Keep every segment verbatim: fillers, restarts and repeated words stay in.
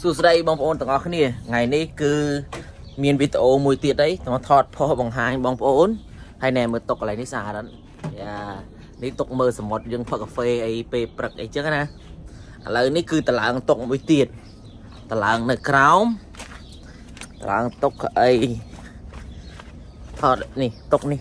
សួស្តីបងប្អូនទាំងអស់គ្នាថ្ងៃនេះគឺមានវីដេអូមួយទៀតđấy tôiថតផុសបង្ហាញបងប្អូនហើយណែមើលតុកកន្លែងនេះស្អាតយ៉ានេះតុកមើលសមុទ្រយើងផឹកកាហ្វេអីពេលព្រឹកអីចឹងណាឥឡូវនេះគឺតឡើងតុកមួយទៀតតឡើងនៅក្រោមតឡើងតុកអីថតនេះតុកនេះ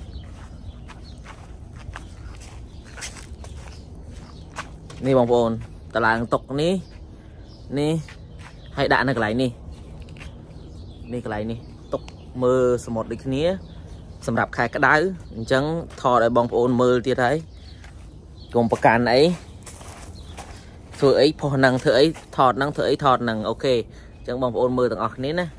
នេះបងប្អូនតឡើងតុកនេះនេះហើយដាក់នៅកន្លែងនេះនេះកន្លែងនេះទុកមើលសមុទ្រដូចគ្នាសម្រាប់ខែក្តៅអញ្ចឹងថតឲ្យបងប្អូនមើលទៀតហើយកុំប្រកាន់អីធ្វើអីផុសហ្នឹងធ្វើអីថតហ្នឹងធ្វើអីថតហ្នឹងអូខេអញ្ចឹងបងប្អូនមើលទាំងអស់គ្នាណា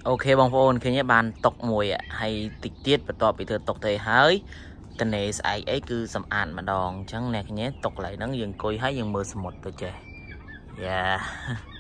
ok bông phôn khi nhé bàn tộc mùi ạ hay tịch tiết và tọa bị thừa tộc thầy hơi tên này ai ấy cứ sầm ạn mà đòn chẳng nè nhé tộc lại nó dừng coi hay dừng mưa một tôi trẻ yeah